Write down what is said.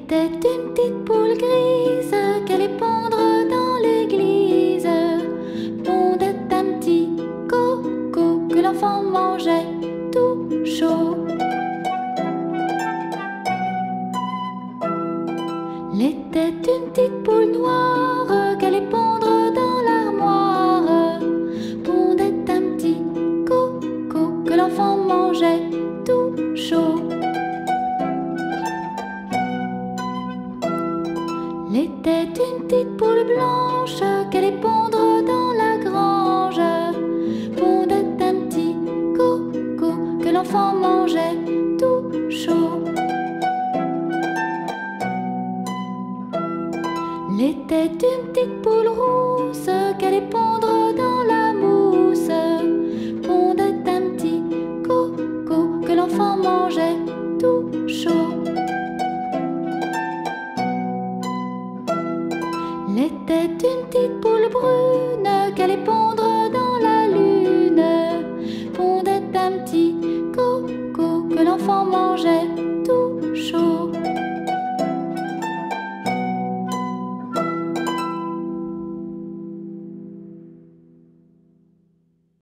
était une petite poule grise qu'allait pondre dans l'église. Pondait un petit coco que l'enfant mangeait tout chaud. L'était une petite poule noire qu'allait pondre dans l'armoire. Pondait un petit coco que l'enfant mangeait tout chaud. L'était une petite poule blanche qu'allait pondre dans la grange. Pondait un petit coco que l'enfant mangeait tout chaud. L'était une petite poule rousse qu'allait pondre dans la mousse. Pondait un petit coco que l'enfant mangeait tout chaud. L'était une petite poule brune qu'allait pondre dans la lune. Pondait un petit coco que l'enfant mangeait